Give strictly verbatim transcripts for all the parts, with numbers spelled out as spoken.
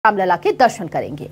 रामलला के दर्शन करेंगे।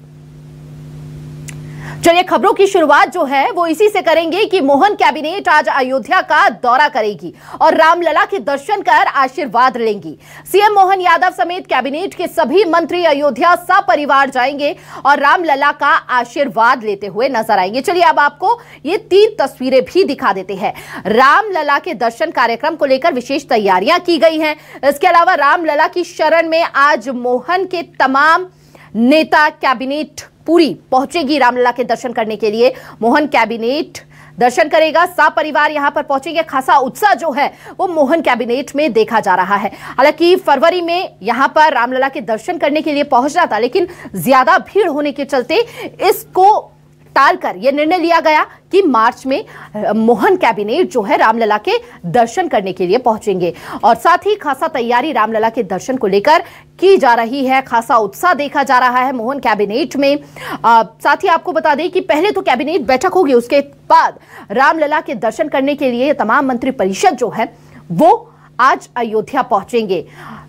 चलिए खबरों की शुरुआत जो है वो इसी से करेंगे कि मोहन कैबिनेट आज अयोध्या का दौरा करेगी और रामलला के दर्शन कर आशीर्वाद लेंगी। सीएम मोहन यादव समेत कैबिनेट के सभी मंत्री अयोध्या सपरिवार जाएंगे और रामलला का आशीर्वाद लेते हुए नजर आएंगे। चलिए अब आपको ये तीन तस्वीरें भी दिखा देते हैं। रामलला के दर्शन कार्यक्रम को लेकर विशेष तैयारियां की गई हैं। इसके अलावा रामलला की शरण में आज मोहन के तमाम नेता कैबिनेट पूरी पहुंचेगी रामलला के दर्शन करने के लिए। मोहन कैबिनेट दर्शन करेगा, सपरिवार यहां पर पहुंचेंगे। खासा उत्साह जो है वो मोहन कैबिनेट में देखा जा रहा है। हालांकि फरवरी में यहां पर रामलला के दर्शन करने के लिए पहुंचना था, लेकिन ज्यादा भीड़ होने के चलते इसको टालकर यह निर्णय लिया गया कि मार्च में मोहन कैबिनेट जो है रामलला के दर्शन करने के लिए पहुंचेंगे। और साथ ही खासा तैयारी रामलला के दर्शन को लेकर की जा रही है। खासा उत्साह देखा जा रहा है मोहन कैबिनेट में। आ, साथ ही आपको बता दें कि पहले तो कैबिनेट बैठक होगी, उसके बाद रामलला के दर्शन करने के लिए तमाम मंत्री परिषद जो है वो आज अयोध्या पहुंचेंगे।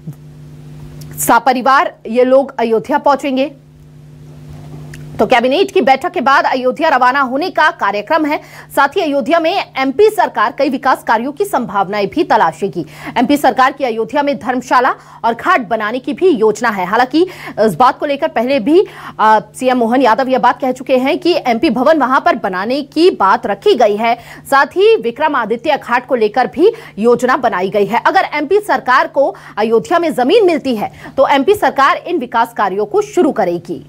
सपरिवार ये लोग अयोध्या पहुंचेंगे। तो कैबिनेट की बैठक के बाद अयोध्या रवाना होने का कार्यक्रम है। साथ ही अयोध्या में एमपी सरकार कई विकास कार्यों की संभावनाएं भी तलाशेगी। एमपी सरकार की अयोध्या में धर्मशाला और घाट बनाने की भी योजना है। हालांकि इस बात को लेकर पहले भी सीएम मोहन यादव यह बात कह चुके हैं कि एमपी भवन वहां पर बनाने की बात रखी गई है। साथ ही विक्रमादित्य घाट को लेकर भी योजना बनाई गई है। अगर एमपी सरकार को अयोध्या में जमीन मिलती है तो एमपी सरकार इन विकास कार्यों को शुरू करेगी।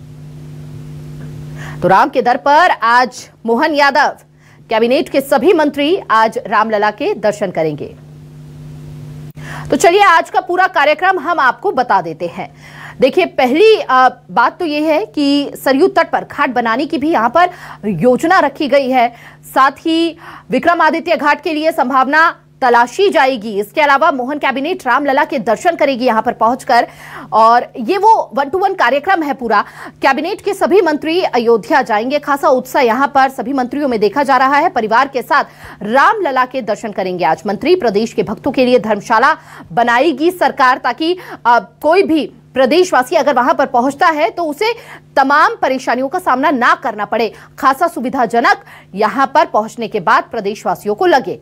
तो राम के दर पर आज मोहन यादव, कैबिनेट के सभी मंत्री आज रामलला के दर्शन करेंगे। तो चलिए आज का पूरा कार्यक्रम हम आपको बता देते हैं। देखिए पहली बात तो यह है कि सरयू तट पर घाट बनाने की भी यहां पर योजना रखी गई है। साथ ही विक्रमादित्य घाट के लिए संभावना तलाशी जाएगी। इसके अलावा मोहन कैबिनेट रामलला के दर्शन करेगी यहां पर पहुंचकर, और ये वो वन टू वन कार्यक्रम है पूरा। कैबिनेट के सभी मंत्री अयोध्या जाएंगे। खासा उत्साह यहां पर सभी मंत्रियों में देखा जा रहा है। परिवार के साथ रामलला के दर्शन करेंगे आज मंत्री। प्रदेश के भक्तों के लिए धर्मशाला बनाएगी सरकार, ताकि आ, कोई भी प्रदेशवासी अगर वहां पर पहुंचता है तो उसे तमाम परेशानियों का सामना ना करना पड़े। खासा सुविधाजनक यहां पर पहुंचने के बाद प्रदेशवासियों को लगे।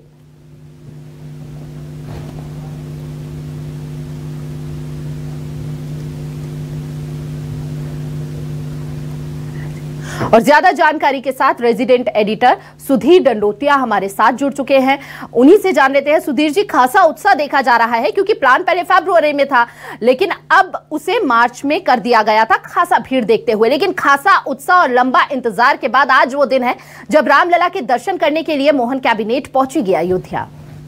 और ज्यादा जानकारी के साथ रेजिडेंट एडिटर सुधीर दंडोतिया हमारे साथ जुड़ चुके हैं। उन्हीं से जान लेते हैं। सुधीर जी, खासा उत्साह देखा जा रहा है क्योंकि प्लान पहले फरवरी में था, लेकिन अब उसे मार्च में कर दिया गया था खासा भीड़ देखते हुए। लेकिन खासा उत्साह और लंबा इंतजार के बाद आज वो दिन है जब रामलला के दर्शन करने के लिए मोहन कैबिनेट पहुंचेगी अयोध्या।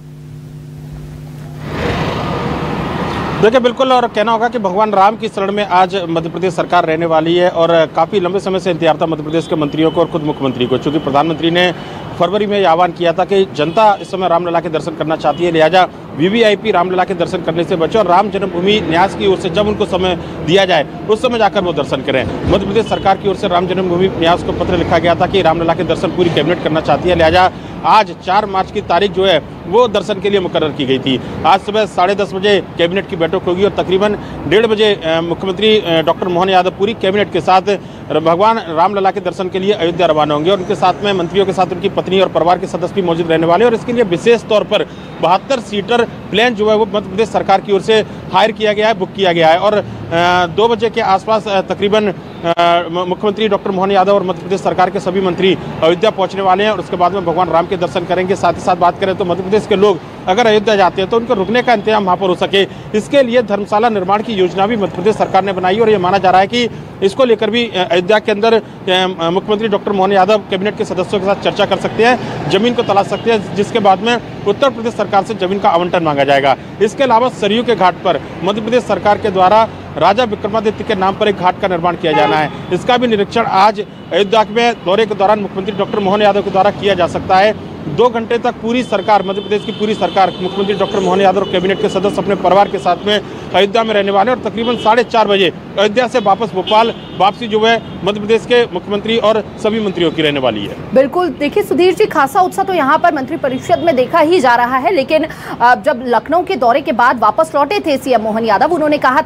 देखिए बिल्कुल, और कहना होगा कि भगवान राम की शरण में आज मध्य प्रदेश सरकार रहने वाली है और काफ़ी लंबे समय से इंतजार था मध्य प्रदेश के मंत्रियों को और खुद मुख्यमंत्री को। चूंकि प्रधानमंत्री ने फरवरी में आह्वान किया था कि जनता इस समय रामलला के दर्शन करना चाहती है, लिहाजा वीवीआईपी रामलला के दर्शन करने से बचे और राम जन्मभूमि न्यास की ओर से जब उनको समय दिया जाए उस समय जाकर वो दर्शन करें। मध्य प्रदेश सरकार की ओर से राम जन्मभूमि न्यास को पत्र लिखा गया था कि रामलला के दर्शन पूरी कैबिनेट करना चाहती है, लिहाजा आज चार मार्च की तारीख जो है वो दर्शन के लिए मुकर्रर की गई थी। आज सुबह साढ़े दस बजे कैबिनेट की बैठक होगी और तकरीबन डेढ़ बजे मुख्यमंत्री डॉक्टर मोहन यादव पूरी कैबिनेट के साथ भगवान रामलला के दर्शन के लिए अयोध्या रवाना होंगे। और उनके साथ में मंत्रियों के साथ उनकी पत्नी और परिवार के सदस्य भी मौजूद रहने वाले। और इसके लिए विशेष तौर पर बहत्तर सीटर प्लेन जो है वो मध्य प्रदेश सरकार की ओर से हायर किया गया है, बुक किया गया है। और दो बजे के आसपास तकरीबन मुख्यमंत्री डॉक्टर मोहन यादव और मध्य प्रदेश सरकार के सभी मंत्री अयोध्या पहुंचने वाले हैं और उसके बाद में भगवान राम के दर्शन करेंगे। साथ ही साथ बात करें तो मध्य प्रदेश के लोग अगर अयोध्या जाते हैं तो उनको रुकने का इंतजाम वहाँ पर हो सके, इसके लिए धर्मशाला निर्माण की योजना भी मध्य प्रदेश सरकार ने बनाई। और ये माना जा रहा है कि इसको लेकर भी अयोध्या के अंदर मुख्यमंत्री डॉक्टर मोहन यादव कैबिनेट के सदस्यों के साथ चर्चा कर सकते हैं, जमीन को तलाश सकते हैं, जिसके बाद में उत्तर प्रदेश सरकार से जमीन का आवंटन मांगा जाएगा। इसके अलावा सरयू के घाट पर मध्य प्रदेश सरकार के द्वारा राजा विक्रमादित्य के नाम पर एक घाट का निर्माण किया जाना है। इसका भी निरीक्षण आज अयोध्या में दौरे के दौरान मुख्यमंत्री डॉक्टर मोहन यादव के द्वारा किया जा सकता है। दो घंटे तक पूरी सरकार, मध्य प्रदेश की पूरी सरकार, मुख्यमंत्री डॉक्टर मोहन यादव और कैबिनेट के सदस्य अपने परिवार के साथ में अयोध्या में रहने वाले और तकरीबन साढ़े चार बजे अयोध्या से वापस भोपाल वापसी जो है मध्य प्रदेश के मुख्यमंत्री और सभी मंत्रियों की रहने वाली है। बिल्कुल, देखिए सुधीर जी, खासा उत्साह तो यहाँ पर मंत्रिपरिषद में देखा ही जा रहा है। लेकिन जब लखनऊ के दौरे के बाद वापस लौटे थे सीएम मोहन यादव, उन्होंने कहा था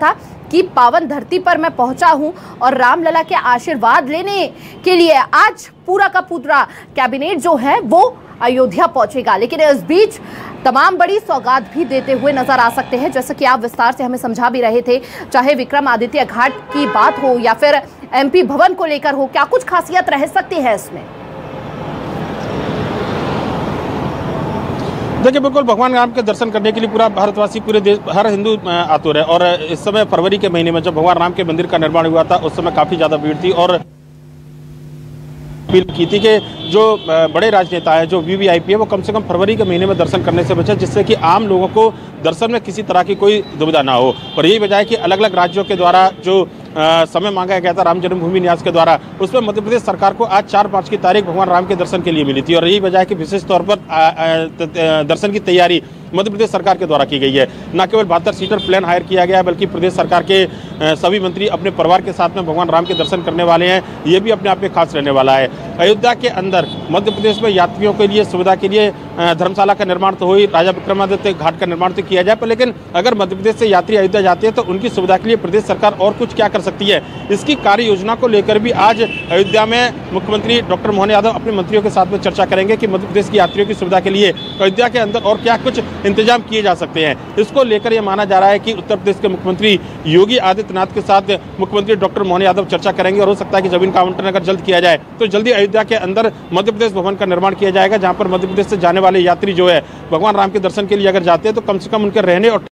की पावन धरती पर मैं पहुंचा हूं और रामलला के आशीर्वाद लेने के लिए आज पूरा का पूरा कैबिनेट जो है वो अयोध्या पहुंचेगा। लेकिन इस बीच तमाम बड़ी सौगात भी देते हुए नजर आ सकते हैं, जैसा कि आप विस्तार से हमें समझा भी रहे थे। चाहे विक्रमादित्य घाट की बात हो या फिर एमपी भवन को लेकर हो, क्या कुछ खासियत रह सकती है इसमें? देखिए, बिल्कुल भगवान राम के दर्शन करने के लिए पूरा भारतवासी, पूरे देश, हर हिंदू आतुर है। और इस समय फरवरी के महीने में जब भगवान राम के मंदिर का निर्माण हुआ था, उस समय काफी ज्यादा भीड़ थी और अपील की थी कि जो बड़े राजनेता है, जो वीवीआईपी है, वो कम से कम फरवरी के महीने में दर्शन करने से बचे, जिससे कि आम लोगों को दर्शन में किसी तरह की कोई दुविधा ना हो। और यही वजह है कि अलग अलग राज्यों के द्वारा जो आ, समय मांगा गया था राम जन्मभूमि न्यास के द्वारा, उसमें मध्य प्रदेश सरकार को आज चार पाँच की तारीख भगवान राम के दर्शन के लिए मिली थी। और यही वजह है कि विशेष तौर पर आ, आ, दर्शन की तैयारी मध्य प्रदेश सरकार के द्वारा की गई है। न केवल बहत्तर सीटर प्लेन हायर किया गया है, बल्कि प्रदेश सरकार के सभी मंत्री अपने परिवार के साथ में भगवान राम के दर्शन करने वाले हैं। ये भी अपने आप में खास रहने वाला है। अयोध्या के अंदर मध्य प्रदेश में यात्रियों के लिए सुविधा के लिए धर्मशाला का निर्माण तो हो ही, राजा विक्रमादित्य घाट का निर्माण तो किया जाए, पर लेकिन अगर मध्य प्रदेश से यात्री अयोध्या जाते हैं तो उनकी सुविधा के लिए प्रदेश सरकार और कुछ क्या कर सकती है, इसकी कार्य योजना को लेकर भी आज अयोध्या में मुख्यमंत्री डॉक्टर मोहन यादव अपने मंत्रियों के साथ में चर्चा करेंगे कि मध्य प्रदेश की यात्रियों की सुविधा के लिए अयोध्या के अंदर और क्या कुछ इंतजाम किए जा सकते हैं। इसको लेकर यह माना जा रहा है कि उत्तर प्रदेश के मुख्यमंत्री योगी आदित्यनाथ के साथ मुख्यमंत्री डॉक्टर मोहन यादव चर्चा करेंगे और हो सकता है कि जमीन का आवंटन अगर जल्द किया जाए तो जल्दी अयोध्या के अंदर मध्य प्रदेश भवन का निर्माण किया जाएगा, जहां पर मध्य प्रदेश से जाने वाले यात्री जो है भगवान राम के दर्शन के लिए अगर जाते हैं तो कम से कम उनके रहने और